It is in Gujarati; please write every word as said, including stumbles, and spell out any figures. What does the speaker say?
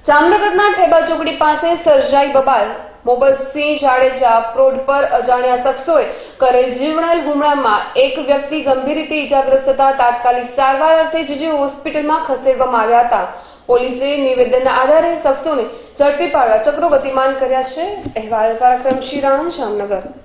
જામનગરના ઠેબા ચોકડી પાસે સર્જાઈ બબાલ। મોબતસિંહ જાડેજા પ્રોડ પર અજાણ્યા શખ્સોએ કરેલ જીવલેણ હુમલામાં એક વ્યક્તિ ગંભીર રીતે ઇજાગ્રસ્ત થતા તાત્કાલિક સારવાર અર્થે જીજી હોસ્પિટલમાં ખસેડવામાં આવ્યા હતા। પોલીસે નિવેદનના આધારે શખ્સોને ઝડપી પાડવા ચક્રો ગતિમાન કર્યા છે। અહેવાલ પરાક્રમસિંહ રાણા, જામનગર।